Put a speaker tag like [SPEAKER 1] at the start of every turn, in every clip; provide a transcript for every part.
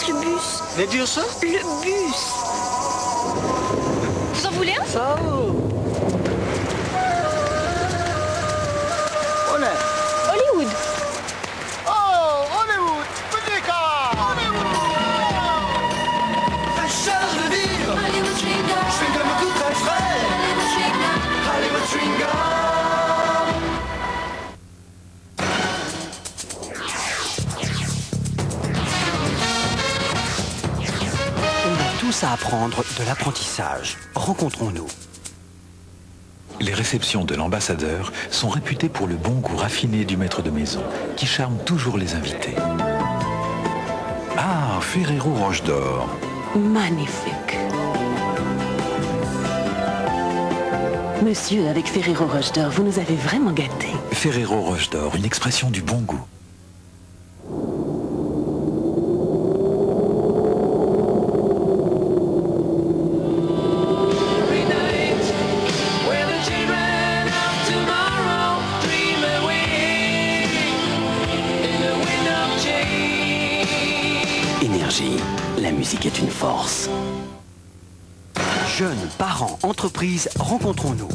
[SPEAKER 1] le bus.
[SPEAKER 2] Les dire ça?
[SPEAKER 1] Le bus. Vous en voulez un?
[SPEAKER 2] Ça. On est.
[SPEAKER 1] Hollywood.
[SPEAKER 2] Oh, Hollywood. Petit car. Hollywood. Je cherche de vivre.
[SPEAKER 3] Hollywood chewing gum.
[SPEAKER 2] Chewing gum tout très frais.
[SPEAKER 3] Hollywood chewing gum.
[SPEAKER 2] Hollywood chewing gum.
[SPEAKER 4] Tous à apprendre de l'apprentissage. Rencontrons-nous.
[SPEAKER 5] Les réceptions de l'ambassadeur sont réputées pour le bon goût raffiné du maître de maison, qui charme toujours les invités. Ah, Ferrero Roche d'Or.
[SPEAKER 6] Magnifique. Monsieur, avec Ferrero Roche d'Or, vous nous avez vraiment gâtés.
[SPEAKER 5] Ferrero Roche d'Or, une expression du bon goût.
[SPEAKER 4] Énergie, la musique est une force. Jeunes, parents, entreprises, rencontrons-nous.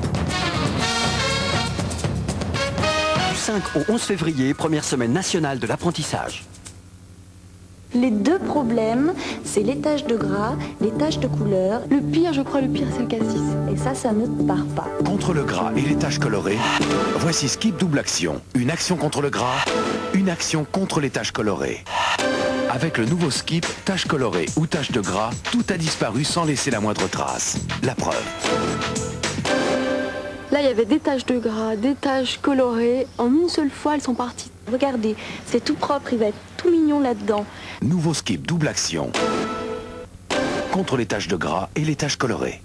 [SPEAKER 4] Du 5 au 11 février, première semaine nationale de l'apprentissage.
[SPEAKER 7] Les deux problèmes, c'est les taches de gras, les taches de couleur.
[SPEAKER 1] Le pire, je crois, c'est le cassis.
[SPEAKER 7] Et ça ne part pas.
[SPEAKER 8] Contre le gras et les taches colorées, voici Skip Double Action. Une action contre le gras, une action contre les taches colorées. Avec le nouveau Skip, taches colorées ou taches de gras, tout a disparu sans laisser la moindre trace. La preuve.
[SPEAKER 1] Là, il y avait des taches de gras, des taches colorées. En une seule fois, elles sont parties.
[SPEAKER 7] Regardez, c'est tout propre, il va être tout mignon là-dedans.
[SPEAKER 8] Nouveau Skip Double Action. Contre les taches de gras et les taches colorées.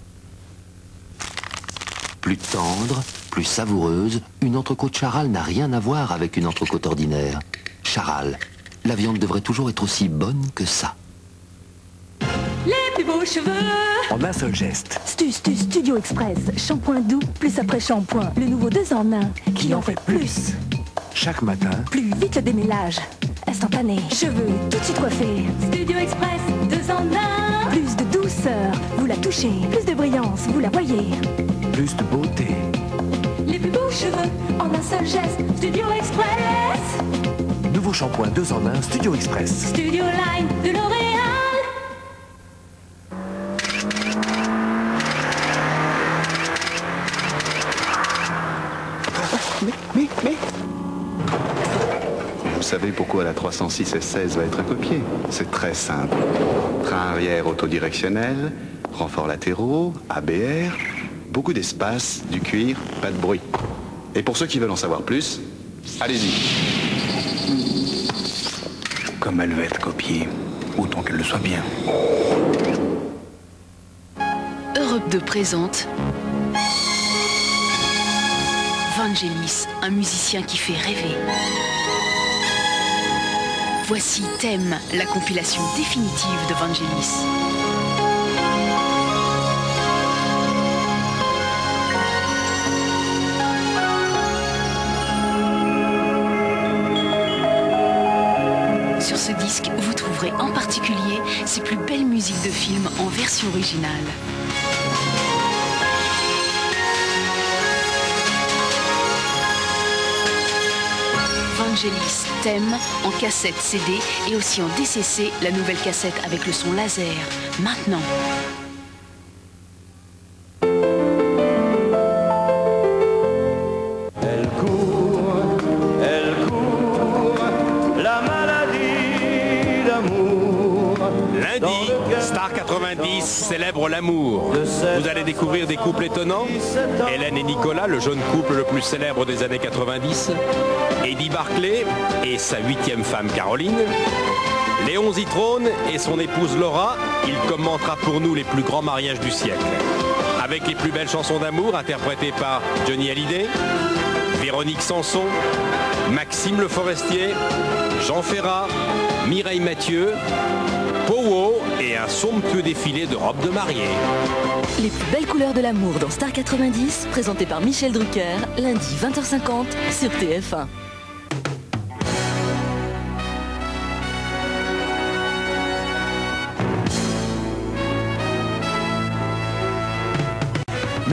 [SPEAKER 9] Plus tendre, plus savoureuse, une entrecôte Charal n'a rien à voir avec une entrecôte ordinaire. Charal, la viande devrait toujours être aussi bonne que ça.
[SPEAKER 3] Les plus beaux cheveux.
[SPEAKER 4] En un seul geste.
[SPEAKER 7] Studio Express, shampoing doux, plus après shampoing. Le nouveau 2 en 1, qui en fait plus.
[SPEAKER 8] Chaque matin,
[SPEAKER 7] Plus vite le démêlage, instantané. Cheveux tout de suite coiffés.
[SPEAKER 3] Studio Express, 2 en 1.
[SPEAKER 7] Plus de douceur, vous la touchez. Plus de brillance, vous la voyez.
[SPEAKER 4] Plus de beauté.
[SPEAKER 3] Les plus beaux cheveux en un seul geste. Studio Express.
[SPEAKER 4] Nouveau shampoing 2 en 1, Studio Express.
[SPEAKER 3] Studio Line de L'Oréal.
[SPEAKER 2] Mais. Vous savez pourquoi la 306 S16 va être copiée? C'est très simple. Train arrière autodirectionnel, renforts latéraux, ABR, beaucoup d'espace, du cuir, pas de bruit. Et pour ceux qui veulent en savoir plus, allez-y.
[SPEAKER 10] Comme elle va être copiée, autant qu'elle le soit bien.
[SPEAKER 11] Europe 2 présente Vangelis, un musicien qui fait rêver. Voici Thème, la compilation définitive de Vangelis. Sur ce disque, vous trouverez en particulier ses plus belles musiques de films en version originale. Vangelis, Thème, en cassette CD et aussi en DCC, la nouvelle cassette avec le son laser. Maintenant.
[SPEAKER 12] Elle court, la maladie d'amour.
[SPEAKER 13] Lundi, Star 90 célèbre l'amour. Vous allez découvrir des couples étonnants. Hélène et Nicolas, le jeune couple le plus célèbre des années 90. Eddie Barclay et sa 8e femme Caroline. Léon Zitrone et son épouse Laura. Il commentera pour nous les plus grands mariages du siècle. Avec les plus belles chansons d'amour interprétées par Johnny Hallyday, Véronique Sanson, Maxime Le Forestier, Jean Ferrat, Mireille Mathieu, Powo et un somptueux défilé de robes de mariée.
[SPEAKER 14] Les plus belles couleurs de l'amour dans Star 90, présenté par Michel Drucker, lundi 20h50 sur TF1.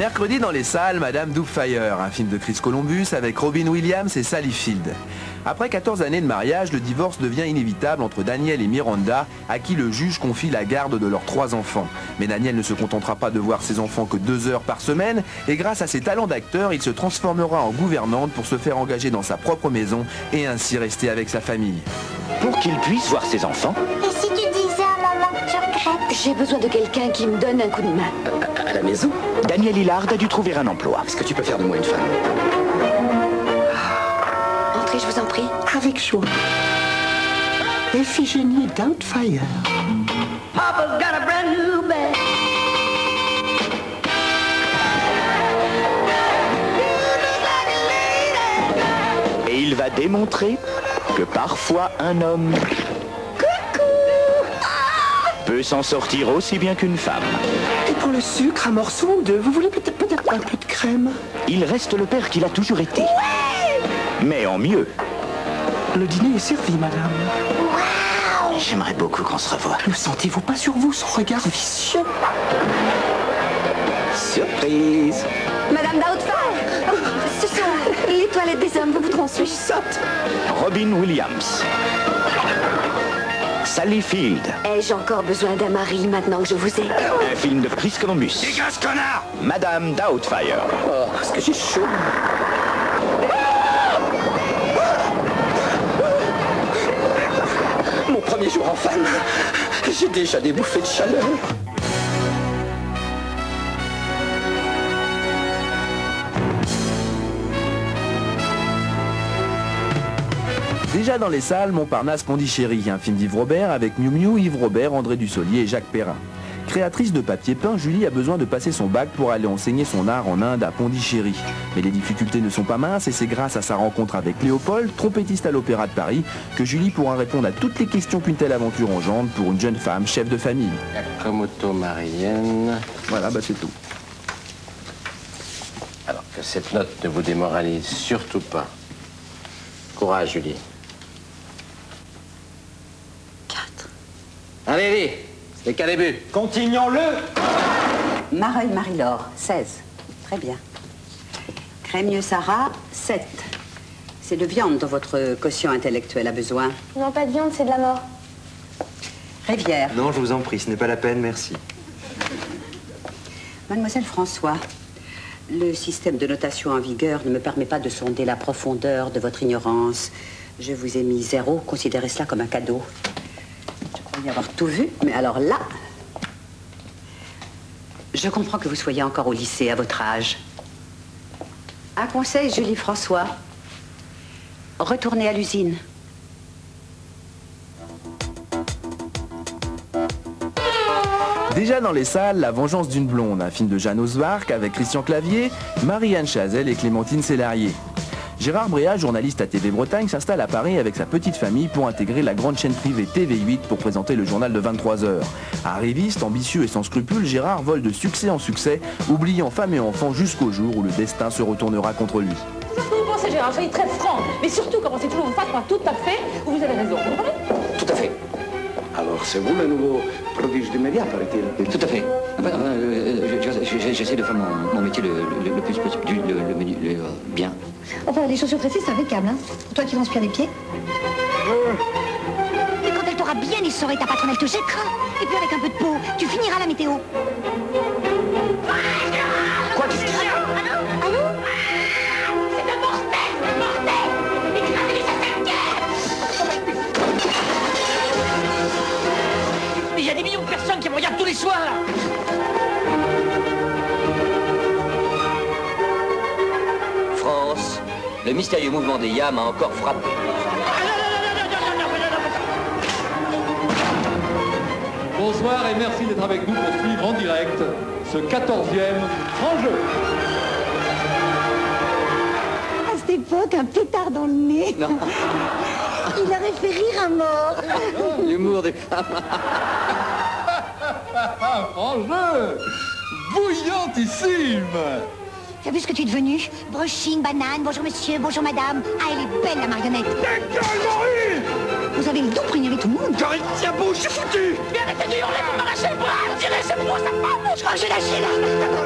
[SPEAKER 8] Mercredi dans les salles, Madame Doubtfire, un film de Chris Columbus avec Robin Williams et Sally Field. Après 14 années de mariage, le divorce devient inévitable entre Daniel et Miranda, à qui le juge confie la garde de leurs 3 enfants. Mais Daniel ne se contentera pas de voir ses enfants que 2 heures par semaine, et grâce à ses talents d'acteur, il se transformera en gouvernante pour se faire engager dans sa propre maison et ainsi rester avec sa famille.
[SPEAKER 15] Pour qu'il puisse voir ses enfants.
[SPEAKER 16] Et si tu disais à maman que tu regrettes?
[SPEAKER 1] J'ai besoin de quelqu'un qui me donne un coup de main.
[SPEAKER 15] À la maison, Daniel Hillard a dû trouver un emploi.
[SPEAKER 10] Est-ce que tu peux faire de moi une femme?
[SPEAKER 1] Entrez, je vous en prie.
[SPEAKER 17] Avec joie. Iphigénie Doubtfire.
[SPEAKER 3] Papa's got a brand new bed.
[SPEAKER 15] Et il va démontrer que parfois un homme peut s'en sortir aussi bien qu'une femme.
[SPEAKER 17] Et pour le sucre, un morceau ou 2, vous voulez peut-être un peu de crème?
[SPEAKER 15] Il reste le père qu'il a toujours été. Mais en mieux.
[SPEAKER 17] Le dîner est servi, madame.
[SPEAKER 15] Wow. J'aimerais beaucoup qu'on se revoie.
[SPEAKER 17] Ne sentez-vous pas sur vous son regard vicieux?
[SPEAKER 15] Surprise.
[SPEAKER 1] Madame Doubtfire, ce sont les toilettes des hommes, vous voudront suivre.
[SPEAKER 15] Robin Williams. Sally Field.
[SPEAKER 1] Ai-je encore besoin d'un mari maintenant que je vous ai?
[SPEAKER 15] Un film de Chris Columbus.
[SPEAKER 10] Dégage, connard!
[SPEAKER 15] Madame Doubtfire.
[SPEAKER 17] Oh, parce que j'ai chaud. Mon premier jour en femme, j'ai déjà des bouffées de chaleur.
[SPEAKER 8] Déjà dans les salles, Montparnasse Pondichéry, un film d'Yves Robert avec Miu Miu, Yves Robert, André Dussolier et Jacques Perrin. Créatrice de papier peint, Julie a besoin de passer son bac pour aller enseigner son art en Inde à Pondichéry. Mais les difficultés ne sont pas minces et c'est grâce à sa rencontre avec Léopold, trompettiste à l'Opéra de Paris, que Julie pourra répondre à toutes les questions qu'une telle aventure engendre pour une jeune femme chef de famille.
[SPEAKER 18] Yakamoto Marianne.
[SPEAKER 8] Voilà, c'est tout.
[SPEAKER 18] Alors que cette note ne vous démoralise surtout pas. Courage, Julie.
[SPEAKER 1] 4.
[SPEAKER 18] Allez, c'est qu'un début.
[SPEAKER 19] Continuons-le.
[SPEAKER 20] Mareuil Marie-Laure, 16. Très bien. Crémieux Sarah, 7. C'est de viande dont votre quotient intellectuel a besoin.
[SPEAKER 16] Non, pas de viande, c'est de la mort.
[SPEAKER 20] Rivière.
[SPEAKER 21] Non, je vous en prie, ce n'est pas la peine, merci.
[SPEAKER 20] Mademoiselle François, le système de notation en vigueur ne me permet pas de sonder la profondeur de votre ignorance. Je vous ai mis 0, considérez cela comme un cadeau. Je croyais avoir tout vu, mais alors là... Je comprends que vous soyez encore au lycée à votre âge. Un conseil, Julie François. Retournez à l'usine.
[SPEAKER 8] Déjà dans les salles, La Vengeance d'une blonde, un film de Jeanne Osbark avec Christian Clavier, Marie-Anne Chazelle et Clémentine Sélarié. Gérard Bréa, journaliste à TV Bretagne, s'installe à Paris avec sa petite famille pour intégrer la grande chaîne privée TV8 pour présenter le journal de 23h. Arriviste, ambitieux et sans scrupules, Gérard vole de succès en succès, oubliant femme et enfants jusqu'au jour où le destin se retournera contre lui.
[SPEAKER 22] C'est ce que vous pensez, Gérard, soyez très franc. Mais surtout, commencez toujours vos phrases par tout à fait, où vous avez raison. Vous comprenez?
[SPEAKER 10] Tout à fait. Alors, c'est vous le nouveau prodige du média, paraît-il?
[SPEAKER 23] Tout à fait. J'essaie de faire mon métier le plus possible, bien.
[SPEAKER 16] Enfin, les chaussures tressées, c'est impeccable, hein. Pour toi qui transpires les pieds. Mais quand elle t'aura bien essoré, ta patronne, elle te jettera. Et puis avec un peu de peau, tu finiras la météo.
[SPEAKER 3] Quoi, qu'est-ce qu'il y a?
[SPEAKER 16] Allô?
[SPEAKER 3] C'est un mortel! Écrasez les
[SPEAKER 22] Mais il y a des millions de personnes qui me regardent tous les soirs.
[SPEAKER 23] France, le mystérieux mouvement des Yams a encore frappé.
[SPEAKER 24] Bonsoir et merci d'être avec nous pour suivre en direct ce 14e grand jeu.
[SPEAKER 16] À cette époque, un pétard dans le nez.
[SPEAKER 23] Non.
[SPEAKER 16] Il aurait fait rire à mort.
[SPEAKER 23] L'humour des femmes.
[SPEAKER 24] Grand jeu, bouillantissime.
[SPEAKER 16] Tu as vu ce que tu es devenu? Brushing, banane, bonjour monsieur, bonjour madame. Ah, elle est belle la marionnette. Vous avez le dos pour ignorer tout le monde.
[SPEAKER 3] Corinne, tiens, bouge, je suis foutu. Mais arrêtez de hurler pour m'arracher le bras. Tirez, c'est moi, ça part. Je crois que j'ai lâché là.